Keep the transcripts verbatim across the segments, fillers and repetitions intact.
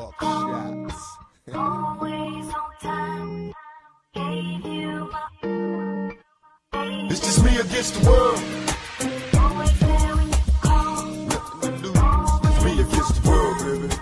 Talk shots. Always on time. Gave you my. It's just me against the world. Always there when you call. Nothing to lose. It's me against the world,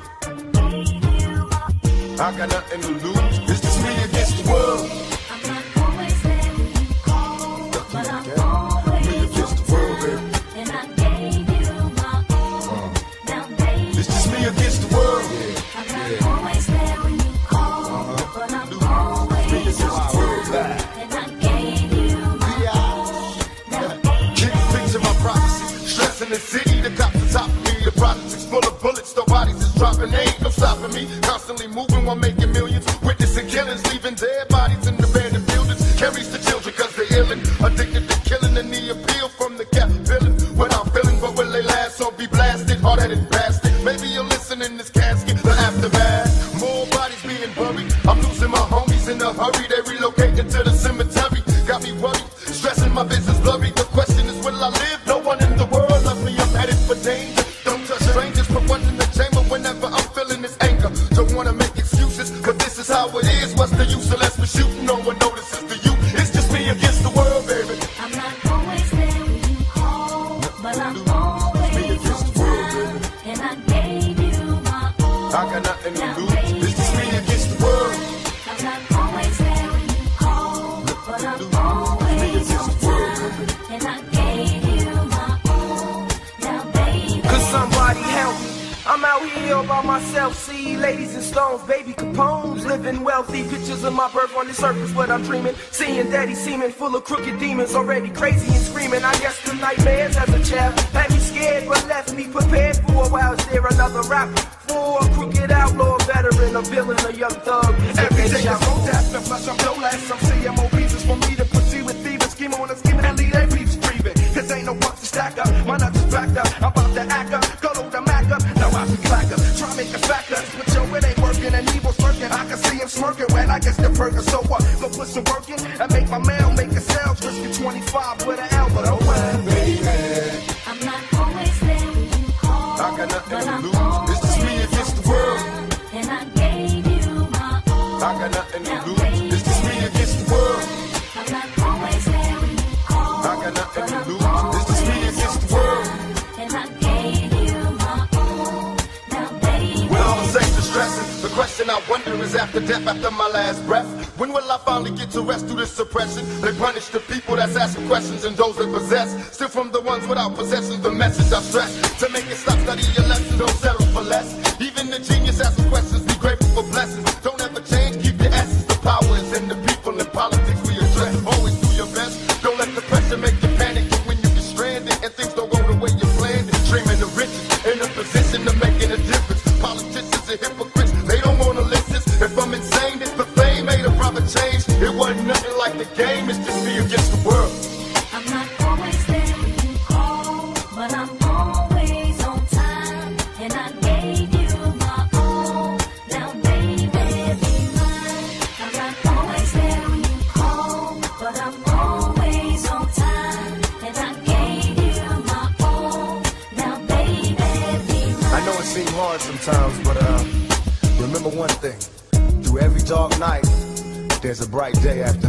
baby. Gave you my. I got nothing to lose. It's just me against the world. I'm not always there when you call, but I'm always Me against the world, baby. and I gave you my all. Now, baby, It's just me against the world. I'm not always there when you call, but I'm Me always against the world, baby. and I gave you my all. Now, baby, Keep picture my prophecy. Stressing the city, the cops on top of me. The projects is full of bullets, the bodies is dropping. They ain't no stopping me. Constantly moving while making millions. Witnessing killings, leaving dead bodies in the abandoned buildings. Carries the children cause they're illin'. Addicted to killing and the appeal from the cap villain. What I'm feeling, but will they last or be blasted? Hard-headed bastard. Maybe you'll listen in this casket, the aftermath. More bodies being buried. I'm losing my homies in a hurry. They relocating to the cemetery. Got me worried, stressing my business blurry. The question is, will I live? No one in the world loves me. I'm headed for danger. Don't touch strangers, put one in the chamber whenever I'm feeling this anger. Don't wanna make excuses, but this is how it is. What's the use unless we shoot? No one notices the you. It's just me against the world, baby. I'm not always there when you call, but I'm always on time, and I gave you my all. I got nothing to Now, lose. baby, It's just me against the world. I'm not always there when you call, but I'm always on time, and I gave you my all. Now, baby, Could somebody help me? I'm out here all by myself. See ladies and stones, baby Capone's, living wealthy. Pictures of my birth on the surface, what I'm dreaming. Seeing daddy seeming full of crooked demons, already crazy and screaming. I guess the nightmares as a child had me scared, but left me prepared for a while. Is there another rap for a crooked outlaw, veteran, a villain, a young thug? Every day I go tap the flush, I'm no less. Some C M O pieces for me to proceed with thieving, scheming on a scheming and lead their peeps breathing. Cause ain't no bucks to stack up, my nuts is backed up. I'm about to act up, go load the Mac up. Now I be clack up, try to make a fact up. But yo, it ain't working and evil's lurking. I can see him smirking when I get the burger. So what? Go put some work in and make my mail, make a sale. Risking twenty-five with an L, but oh well. Baby, I'm not always there when you call, I got nothing but to I'm lose. It's just me always against on the world. time, and I gave you my all. I got nothing to Now, lose. baby, It's just me against the world. I'm not always there when you call, I got nothing but to I'm lose. It's just me always against on the world. time, and I gave you my all. Now, baby, When all the extra stressing, the question I wonder is after death, after my last breath, when will I finally get to rest through this suppression? They punish the people that's asking questions and those that possess. Still from the ones without possessions, the message I stress. To make it stop, study your lesson, don't settle for less. Even the genius asking questions, be grateful for blessings. Don't ever change, keep your essence. The power is in the people, in politics we address. Always do your best, don't let the pressure make you panic. And when you get stranded and things don't go the way you planned it, dreaming of riches, in a position of making a difference. Politicians are hypocrites, they don't want to listen. If I'm insane, if the fame made a proper change, it wasn't nothing like the game, it's just me against the world. I'm not always there when you call, but I'm always on time, and I gave you my all. Now, baby, be mine. I'm not always there when you call, but I'm always on time, and I gave you my all. Now, baby, be mine. I know it seems hard sometimes, but uh, remember one thing. Through every dark night, there's a bright day after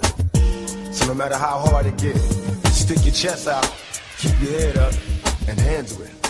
that. So no matter how hard it gets, stick your chest out, keep your head up, and handle it.